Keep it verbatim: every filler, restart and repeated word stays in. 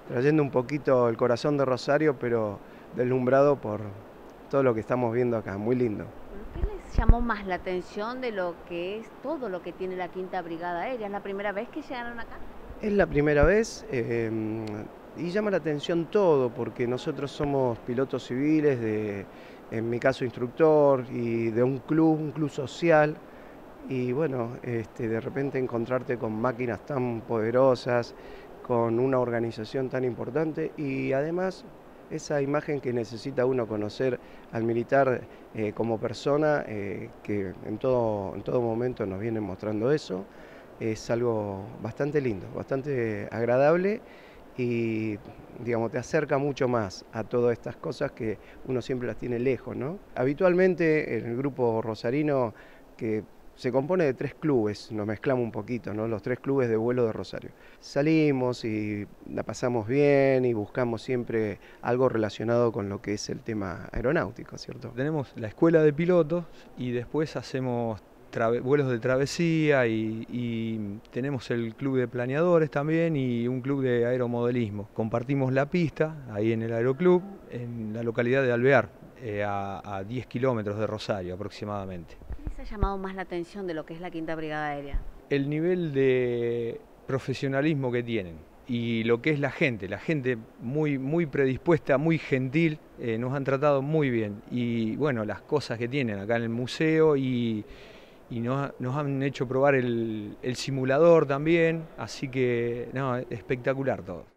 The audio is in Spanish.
trayendo un poquito el corazón de Rosario, pero deslumbrado por todo lo que estamos viendo acá, muy lindo. ¿Qué les llamó más la atención de lo que es todo lo que tiene la Quinta Brigada Aérea? ¿Es la primera vez que llegaron acá? Es la primera vez eh, y llama la atención todo, porque nosotros somos pilotos civiles, de, en mi caso instructor, y de un club, un club social, y bueno, este, de repente encontrarte con máquinas tan poderosas, con una organización tan importante y además esa imagen que necesita uno conocer al militar eh, como persona, eh, que en todo, en todo momento nos viene mostrando eso, es algo bastante lindo, bastante agradable y digamos, te acerca mucho más a todas estas cosas que uno siempre las tiene lejos, ¿no? Habitualmente en el grupo rosarino, que se compone de tres clubes, nos mezclamos un poquito, ¿no? Los tres clubes de vuelo de Rosario. Salimos y la pasamos bien y buscamos siempre algo relacionado con lo que es el tema aeronáutico, ¿cierto? Tenemos la escuela de pilotos y después hacemos vuelos de travesía y, y tenemos el club de planeadores también y un club de aeromodelismo. Compartimos la pista ahí en el aeroclub, en la localidad de Alvear, eh, a, a diez kilómetros de Rosario aproximadamente. ¿Qué les ha llamado más la atención de lo que es la Quinta Brigada Aérea? El nivel de profesionalismo que tienen y lo que es la gente, la gente muy, muy predispuesta, muy gentil, eh, nos han tratado muy bien y bueno, las cosas que tienen acá en el museo y, y nos, nos han hecho probar el, el simulador también, así que no, espectacular todo.